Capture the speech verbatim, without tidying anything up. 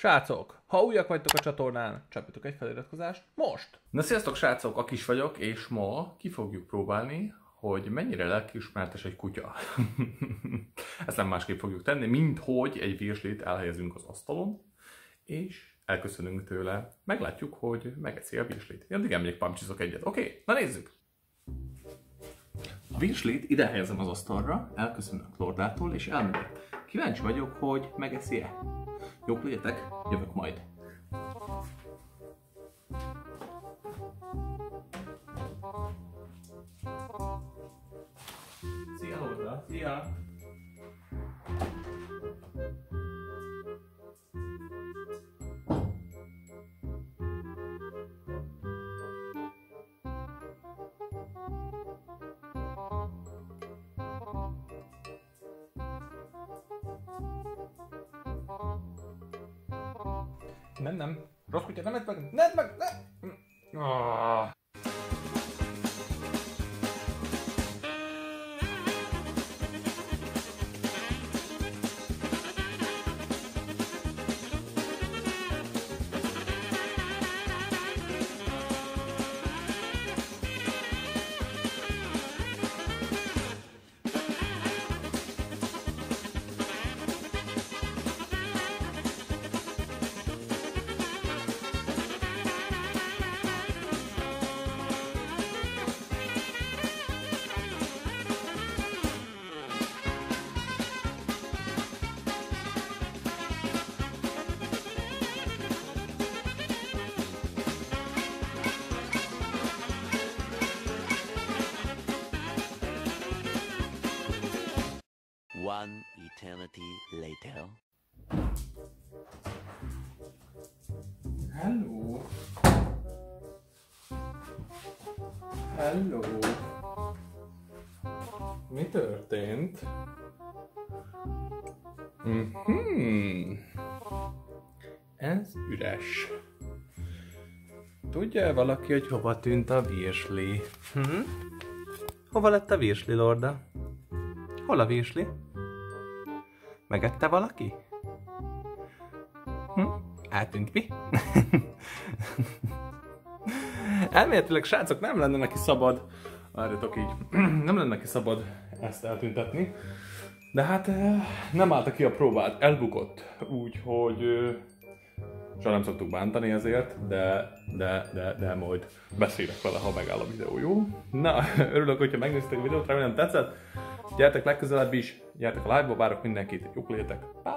Srácok, ha újak vagytok a csatornán, csapjatok egy feliratkozást most! Na sziasztok srácok, Akis vagyok, és ma ki fogjuk próbálni, hogy mennyire lelkiismeretes egy kutya. Ezt nem másképp fogjuk tenni, mint hogy egy virslit elhelyezünk az asztalon, és elköszönünk tőle. Meglátjuk, hogy megeszi a virslit. Én addig elmegyek pamcsizok egyet. Oké, okay, na nézzük! A virslit ide helyezem az asztalra, elköszönök Lordától, és elmegyek. Kíváncsi vagyok, hogy megeszi-e. Jók legyetek, jövök majd. Szia Lorda! Szia! Nem, nem. Rossz kutya, nem edd meg! Ne edd meg! Ne! Oh. One eternity later. Hello. Hello. Mi történt? Mhm. Ez üres. Tudja valaki, hogy hova tűnt a virsli? Hm? Hova lett a virsli, Lorda? Hol a virsli? Megette valaki? Hm? Eltűnt mi? Elméletileg, srácok, nem lenne neki szabad, várjatok így, nem lenne neki szabad ezt eltüntetni, de hát nem állta ki a próbát, elbukott, úgyhogy soha nem szoktuk bántani ezért, de, de, de, de majd beszélek vele, ha megáll a videó, jó? Na, örülök, hogyha megnéztétek a videót, remélem tetszett, gyertek legközelebb is, gyertek a live-ba, várok mindenkit, jók legyetek, bye!